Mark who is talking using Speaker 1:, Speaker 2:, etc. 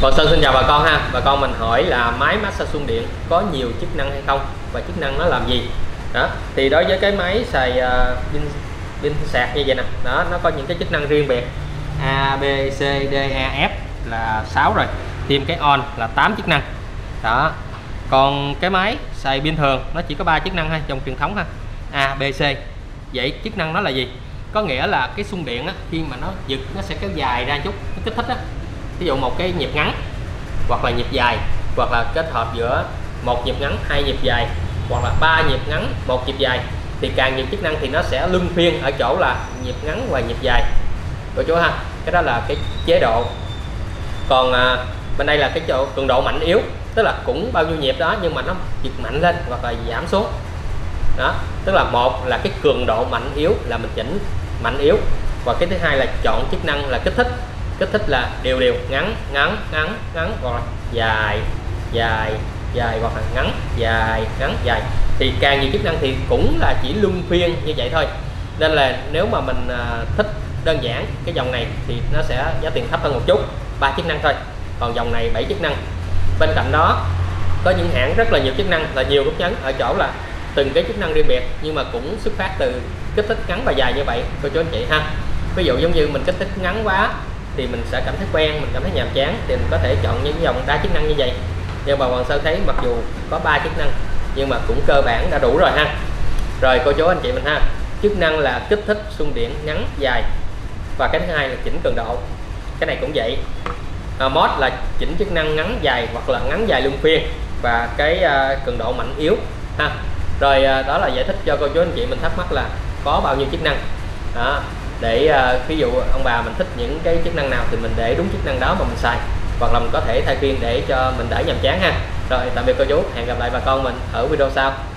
Speaker 1: Còn Sơn xin chào bà con ha. Bà con mình hỏi là máy massage xung điện có nhiều chức năng hay không và chức năng nó làm gì đó. Thì đối với cái máy xài pin sạc như vậy nè đó, nó có những cái chức năng riêng biệt. A, B, C, D, E, F là 6 rồi, thêm cái on là 8 chức năng đó. Còn cái máy xài pin thường nó chỉ có 3 chức năng ha, dòng truyền thống ha, A, B, C. Vậy chức năng nó là gì? Có nghĩa là cái xung điện á, khi mà nó giật nó sẽ kéo dài ra chút, nó kích thích á. Ví dụ một cái nhịp ngắn hoặc là nhịp dài, hoặc là kết hợp giữa một nhịp ngắn, hai nhịp dài, hoặc là 3 nhịp ngắn, một nhịp dài, thì càng nhiều chức năng thì nó sẽ luân phiên ở chỗ là nhịp ngắn và nhịp dài cô chú ha. Cái đó là cái chế độ. Còn bên đây là cái chỗ cường độ mạnh yếu, tức là cũng bao nhiêu nhịp đó nhưng mà nó giật mạnh lên hoặc là giảm xuống đó. Tức là một là cái cường độ mạnh yếu là mình chỉnh mạnh yếu, và cái thứ hai là chọn chức năng là kích thích. Kích thích là đều ngắn hoặc là dài hoặc là ngắn dài, thì càng nhiều chức năng thì cũng là chỉ luân phiên như vậy thôi. Nên là nếu mà mình thích đơn giản cái dòng này thì nó sẽ giá tiền thấp hơn một chút, 3 chức năng thôi. Còn dòng này 7 chức năng. Bên cạnh đó có những hãng rất là nhiều chức năng, là nhiều nút nhấn ở chỗ là từng cái chức năng riêng biệt nhưng mà cũng xuất phát từ kích thích ngắn và dài như vậy cô chú anh chị ha. Ví dụ giống như mình kích thích ngắn quá thì mình sẽ cảm thấy quen, mình cảm thấy nhàm chán, thì mình có thể chọn những dòng đa chức năng như vậy. Nhưng mà Hoàng Sơn thấy mặc dù có 3 chức năng nhưng mà cũng cơ bản đã đủ rồi ha. Rồi cô chú anh chị mình ha, chức năng là kích thích xung điện ngắn dài, và cái thứ hai là chỉnh cường độ, cái này cũng vậy. Mod là chỉnh chức năng ngắn dài hoặc là ngắn dài luân phiên, và cái cường độ mạnh yếu ha. Rồi đó là giải thích cho cô chú anh chị mình thắc mắc là có bao nhiêu chức năng đó, để ví dụ ông bà mình thích những cái chức năng nào thì mình để đúng chức năng đó mà mình xài, hoặc là mình có thể thay phiên để cho mình đỡ nhàm chán ha. Rồi tạm biệt cô chú, hẹn gặp lại bà con mình ở video sau.